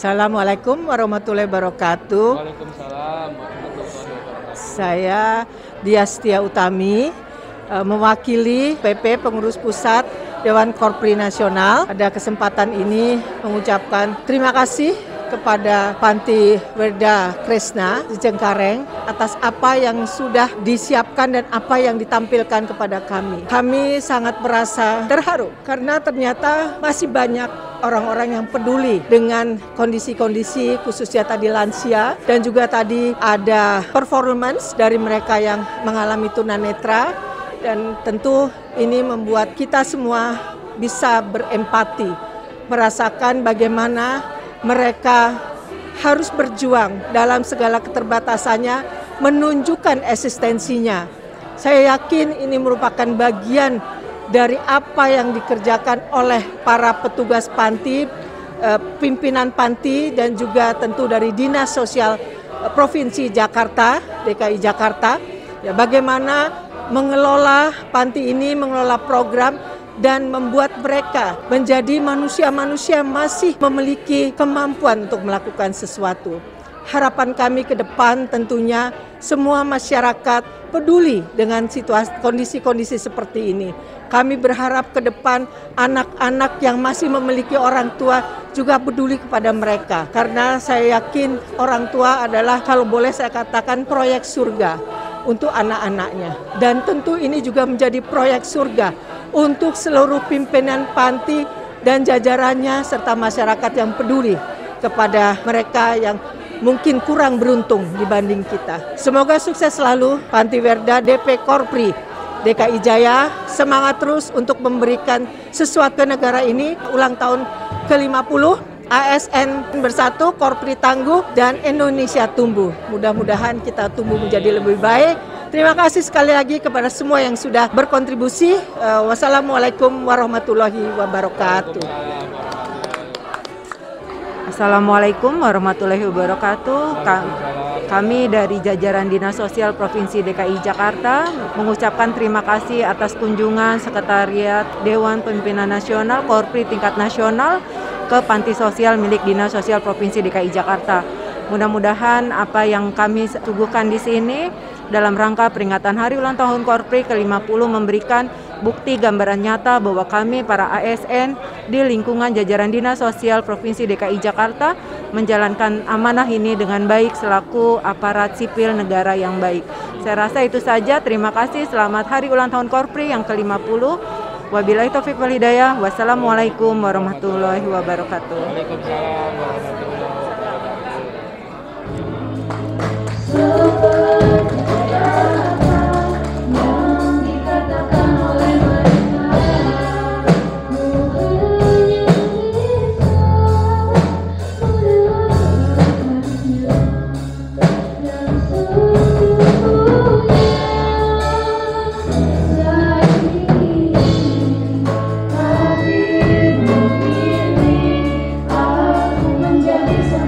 Assalamualaikum warahmatullahi wabarakatuh. Waalaikumsalam warahmatullahi wabarakatuh. Saya Diah Setia Utami, mewakili PP Pengurus Pusat Dewan Korpri Nasional. Pada kesempatan ini mengucapkan terima kasih kepada Panti Werda Kresna di Cengkareng atas apa yang sudah disiapkan dan apa yang ditampilkan kepada kami. Kami sangat merasa terharu karena ternyata masih banyak orang-orang yang peduli dengan kondisi-kondisi khususnya tadi lansia, dan juga tadi ada performance dari mereka yang mengalami tunanetra, dan tentu ini membuat kita semua bisa berempati, merasakan bagaimana mereka harus berjuang dalam segala keterbatasannya, menunjukkan eksistensinya. Saya yakin ini merupakan bagian dari apa yang dikerjakan oleh para petugas panti, pimpinan panti, dan juga tentu dari Dinas Sosial Provinsi Jakarta, DKI Jakarta, ya, bagaimana mengelola panti ini, mengelola program, dan membuat mereka menjadi manusia-manusia yang masih memiliki kemampuan untuk melakukan sesuatu. Harapan kami ke depan tentunya semua masyarakat peduli dengan situasi kondisi-kondisi seperti ini. Kami berharap ke depan anak-anak yang masih memiliki orang tua juga peduli kepada mereka. Karena saya yakin orang tua adalah, kalau boleh saya katakan, proyek surga untuk anak-anaknya. Dan tentu ini juga menjadi proyek surga untuk seluruh pimpinan panti dan jajarannya serta masyarakat yang peduli kepada mereka yang mungkin kurang beruntung dibanding kita. Semoga sukses selalu Panti Werda DP Korpri DKI Jaya, semangat terus untuk memberikan sesuatu ke negara ini. Ulang tahun ke-50, ASN bersatu, Korpri tangguh, dan Indonesia tumbuh. Mudah-mudahan kita tumbuh menjadi lebih baik. Terima kasih sekali lagi kepada semua yang sudah berkontribusi. Wassalamualaikum warahmatullahi wabarakatuh. Assalamualaikum warahmatullahi wabarakatuh. Kami dari jajaran Dinas Sosial Provinsi DKI Jakarta mengucapkan terima kasih atas kunjungan Sekretariat Dewan Pimpinan Nasional Korpri tingkat nasional ke panti sosial milik Dinas Sosial Provinsi DKI Jakarta. Mudah-mudahan apa yang kami suguhkan di sini dalam rangka peringatan Hari Ulang Tahun Korpri ke-50 memberikan bukti gambaran nyata bahwa kami para ASN di lingkungan jajaran Dinas Sosial Provinsi DKI Jakarta menjalankan amanah ini dengan baik selaku aparat sipil negara yang baik. Saya rasa itu saja. Terima kasih. Selamat Hari Ulang Tahun Korpri yang ke-50. Wabillahi taufiq wal hidayah. Wassalamualaikum warahmatullahi wabarakatuh. Waalaikumsalam warahmatullahi wabarakatuh. Menjadi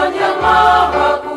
Tuhan yang Maha Kuasa.